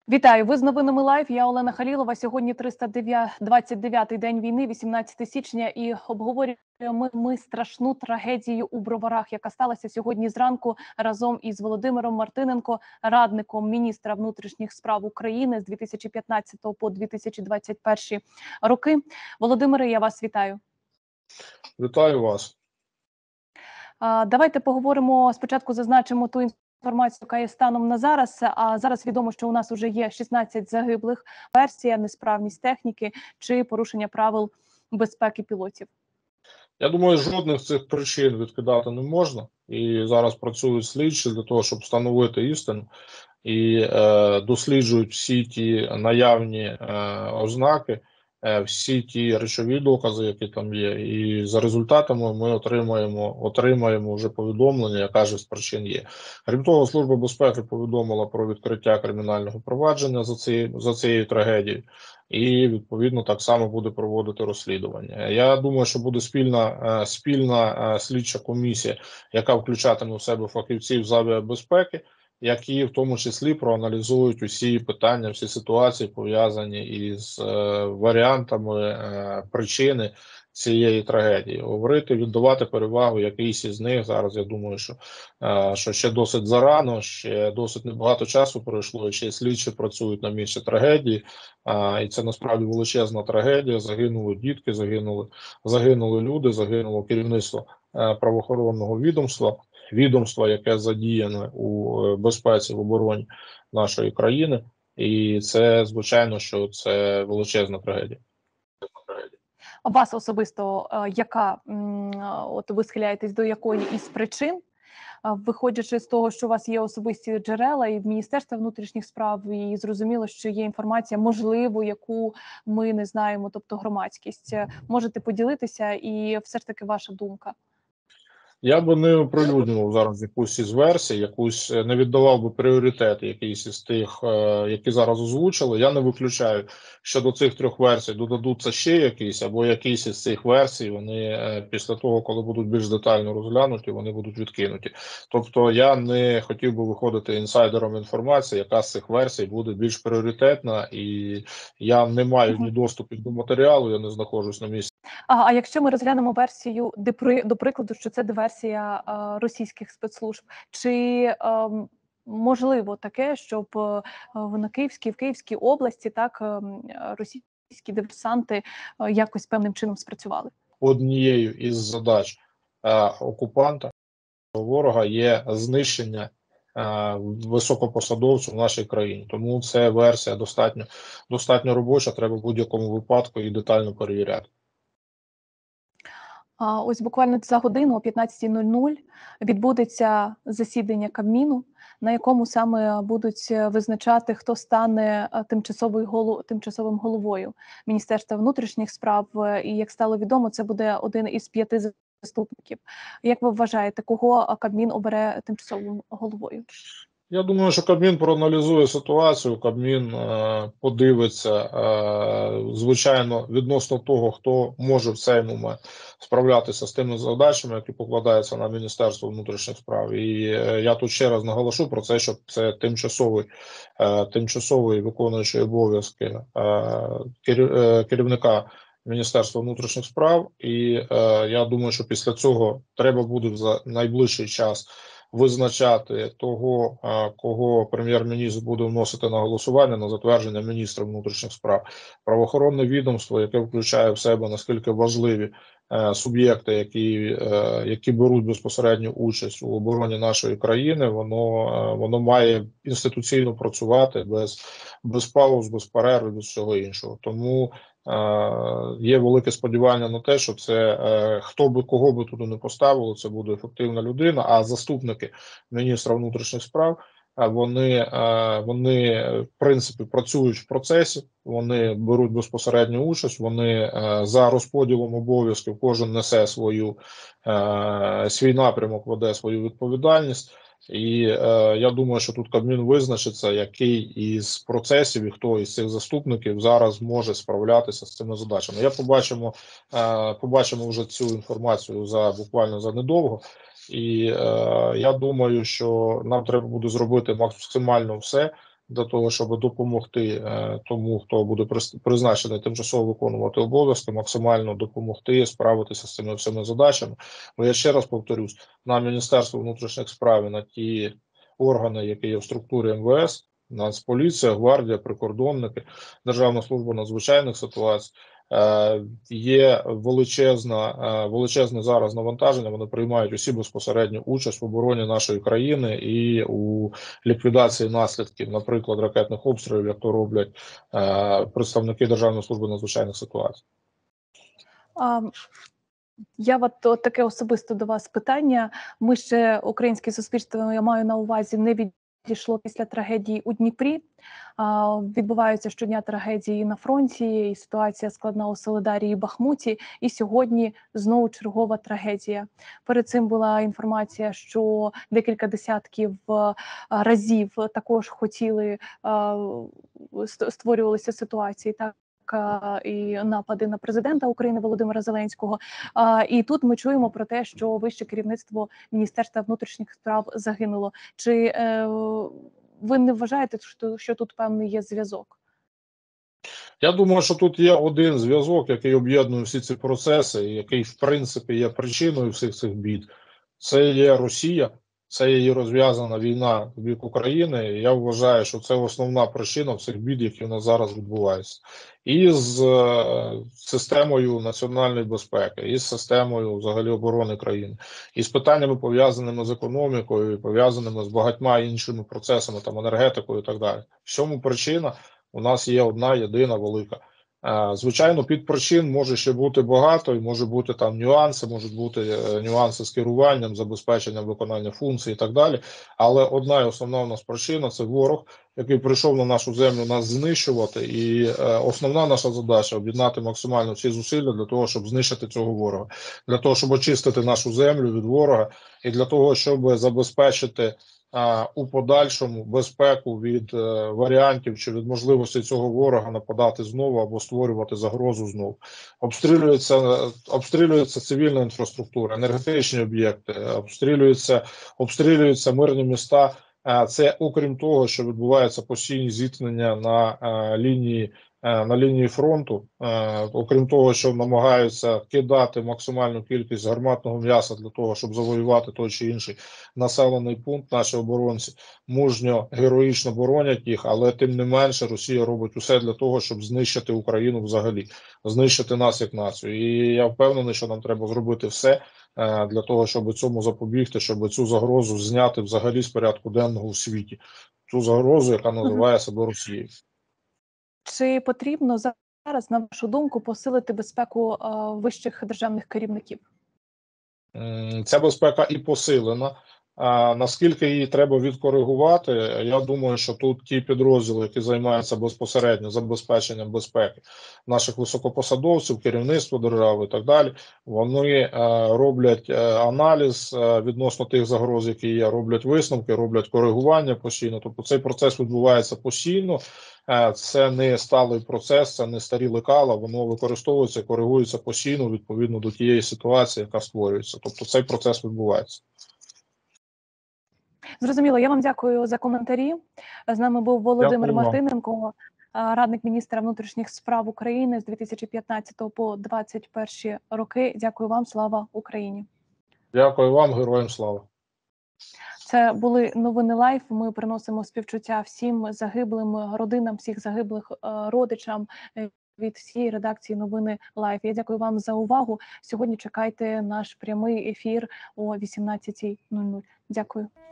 Вітаю! Ви з новинами Лайв. Я Олена Халілова. Сьогодні 329-й день війни, 18 січня, і обговорюємо ми страшну трагедію у Броварах, яка сталася сьогодні зранку разом із Володимиром Мартиненко, радником міністра внутрішніх справ України з 2015 по 2021 роки. Володимире, я вас вітаю. Вітаю вас. Давайте поговоримо, спочатку зазначимо ту інформацію, яка є станом на зараз. А зараз відомо, що у нас вже є 16 загиблих. Версія, несправність техніки чи порушення правил безпеки пілотів. Я думаю, жодних з цих причин відкидати не можна. І зараз працюють слідчі для того, щоб встановити істину. І досліджують всі ті наявні ознаки, всі ті речові докази, які там є. І за результатами ми отримаємо вже повідомлення, яка ж з причин є. Крім того, Служба безпеки повідомила про відкриття кримінального провадження за цією трагедією. І, відповідно, так само буде проводити розслідування. Я думаю, що буде спільна слідча комісія, яка включатиме в себе фахівців з авіабезпеки, які в тому числі проаналізують усі питання, всі ситуації, пов'язані із варіантами причини цієї трагедії. Говорити, віддавати перевагу якійсь із них зараз, я думаю, що ще досить зарано, ще досить небагато часу пройшло, і ще слідчі працюють на місці трагедії, і це насправді величезна трагедія. Загинули дітки, загинули люди, загинуло керівництво правоохоронного відомства, яке задіяне у безпеці, в обороні нашої країни, і це, звичайно, що це величезна трагедія. Вас особисто яка, от ви схиляєтесь до якої із причин, виходячи з того, що у вас є особисті джерела і в Міністерстві внутрішніх справ, і зрозуміло, що є інформація, можливо, яку ми не знаємо, тобто громадськість. Можете поділитися, і все ж таки ваша думка? Я би не оприлюднював зараз якусь із версій, не віддавав би пріоритет якийсь із тих, які зараз озвучили. Я не виключаю, що до цих трьох версій додадуться ще якісь, або якісь із цих версій, вони після того, коли будуть більш детально розглянуті, вони будуть відкинуті. Тобто я не хотів би виходити інсайдером інформації, яка з цих версій буде більш пріоритетна, і я не маю ні доступу до матеріалу, я не знаходжусь на місці. А якщо ми розглянемо версію, до прикладу, що це диверсія російських спецслужб, чи можливо таке, щоб в Київській області так російські диверсанти якось певним чином спрацювали? Однією із задач окупанта, ворога, є знищення високопосадовців в нашій країні. Тому це версія достатньо робоча, треба в будь-якому випадку її детально перевіряти. Ось буквально за годину о 15:00 відбудеться засідання Кабміну, на якому саме будуть визначати, хто стане тимчасовим головою Міністерства внутрішніх справ. І, як стало відомо, це буде один із 5 заступників. Як ви вважаєте, кого Кабмін обере тимчасовим головою? Я думаю, що Кабмін проаналізує ситуацію, Кабмін подивиться, звичайно, відносно того, хто може в цей момент справлятися з тими задачами, які покладаються на Міністерство внутрішніх справ. І я тут ще раз наголошу про це, що це тимчасовий виконуючий обов'язки керівника Міністерства внутрішніх справ. І я думаю, що після цього треба буде за найближчий час визначати того, кого прем'єр-міністр буде вносити на голосування на затвердження міністра внутрішніх справ. Правоохоронне відомство, яке включає в себе наскільки важливі суб'єкти, які беруть безпосередню участь у обороні нашої країни, воно має інституційно працювати без пауз, без перерви, без всього іншого. Тому є велике сподівання на те, що це кого би туди не поставили, це буде ефективна людина, а заступники міністра внутрішніх справ, вони в принципі працюють в процесі, вони беруть безпосередню участь, вони за розподілом обов'язків, кожен несе свій напрямок, веде свою відповідальність. І я думаю, що тут Кабмін визначиться, який із процесів і хто із цих заступників зараз може справлятися з цими задачами. Побачимо вже цю інформацію буквально за недовго. І я думаю, що нам треба буде зробити максимально все для того, щоб допомогти тому, хто буде призначений тимчасово виконувати обов'язки, максимально допомогти справитися з цими всіми задачами. Бо я ще раз повторюсь, на Міністерство внутрішніх справ і на ті органи, які є в структурі МВС, Нацполіція, Гвардія, прикордонники, Державна служба надзвичайних ситуацій, є величезне зараз навантаження. Вони приймають усі безпосередню участь в обороні нашої країни і у ліквідації наслідків, наприклад, ракетних обстрілів, як то роблять представники Державної служби надзвичайних ситуацій. Я от таке особисто до вас питання. Ми ще, українське суспільство, я маю на увазі, не відійшло після трагедії у Дніпрі. Відбуваються щодня трагедії на фронті, і ситуація складна у Солидарі і Бахмуті. І сьогодні знову чергова трагедія. Перед цим була інформація, що декілька десятків разів також хотіли, створювалися ситуації, так, і напади на президента України Володимира Зеленського. І тут ми чуємо про те, що вище керівництво Міністерства внутрішніх справ загинуло. Чи ви не вважаєте, що тут певний є зв'язок? Я думаю, що тут є один зв'язок, який об'єднує всі ці процеси, і який, в принципі, є причиною всіх цих бід. Це є Росія, це її розв'язана війна в бік України. І я вважаю, що це основна причина всіх бід, які в нас зараз відбуваються. І з системою національної безпеки, і з системою взагалі оборони країни, і з питаннями, пов'язаними з економікою, пов'язаними з багатьма іншими процесами, там енергетикою і так далі. В чому причина? У нас є одна єдина велика. Звичайно, під причин може ще бути багато, і може бути там нюанси, можуть бути нюанси з керуванням, забезпеченням виконання функцій і так далі. Але одна і основна у нас причина – це ворог, який прийшов на нашу землю нас знищувати. І основна наша задача – об'єднати максимально всі зусилля для того, щоб знищити цього ворога. Для того, щоб очистити нашу землю від ворога і для того, щоб забезпечити у подальшому безпеку від варіантів чи від можливості цього ворога нападати знову або створювати загрозу знову. Обстрілюється цивільна інфраструктура, енергетичні об'єкти, обстрілюються мирні міста. Це окрім того, що відбуваються постійні зіткнення на лінії фронту, окрім того, що намагаються кидати максимальну кількість гарматного м'яса для того, щоб завоювати той чи інший населений пункт, наші оборонці мужньо, героїчно боронять їх, але тим не менше Росія робить усе для того, щоб знищити Україну взагалі, знищити нас як націю. І я впевнений, що нам треба зробити все для того, щоб цьому запобігти, щоб цю загрозу зняти взагалі з порядку денного у світі. Цю загрозу, яка називає себе Росією. Чи потрібно зараз, на вашу думку, посилити безпеку вищих державних керівників? Ця безпека і посилена. Наскільки її треба відкоригувати, я думаю, що тут ті підрозділи, які займаються безпосередньо забезпеченням безпеки наших високопосадовців, керівництва держави і так далі, вони роблять аналіз відносно тих загроз, які є, роблять висновки, роблять коригування постійно. Тобто цей процес відбувається постійно. Це не сталий процес, це не старі лекала, воно використовується, коригується постійно відповідно до тієї ситуації, яка створюється. Тобто цей процес відбувається. Зрозуміло, я вам дякую за коментарі. З нами був Володимир Мартиненко, радник міністра внутрішніх справ України з 2015 по 2021 роки. Дякую вам, слава Україні. Дякую вам, героям слава. Це були новини Лайф. Ми приносимо співчуття всім загиблим родинам, всіх загиблих родичам від всієї редакції новини Лайф. Я дякую вам за увагу. Сьогодні чекайте наш прямий ефір о 18:00. Дякую.